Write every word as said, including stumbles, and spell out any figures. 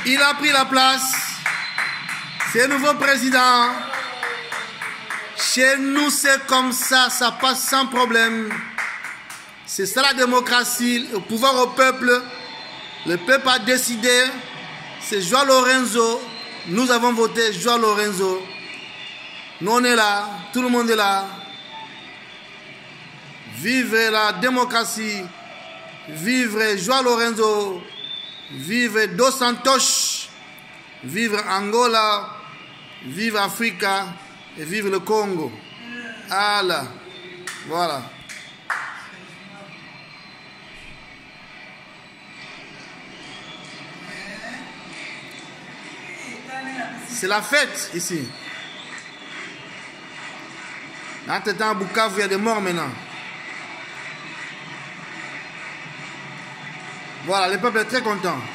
Il a pris la place. C'est le nouveau président. Chez nous, c'est comme ça, ça passe sans problème. C'est ça la démocratie, le pouvoir au peuple. Le peuple a décidé. C'est João Lourenço. Nous avons voté João Lourenço. Nous on est là, tout le monde est là. Vive la démocratie. Vive João Lourenço. Vive Dos Santos. Vive Angola. Vive Africa. Et vive le Congo. Allah. Voilà. C'est la fête ici. Entre-temps, à Bukavu, il y a des morts maintenant. Voilà, le peuple est très content.